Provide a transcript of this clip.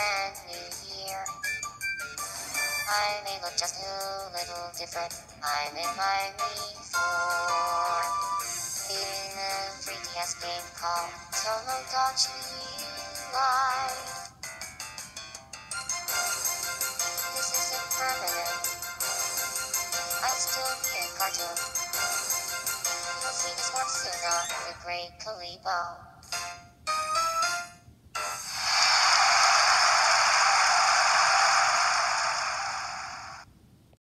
brand new year. I may look just a little different. I'm in my Wii 4. In a 3DS game called Tomodachi Live. This isn't permanent. I'll still be a cartoon. You'll see this one soon on the Great Kalibo.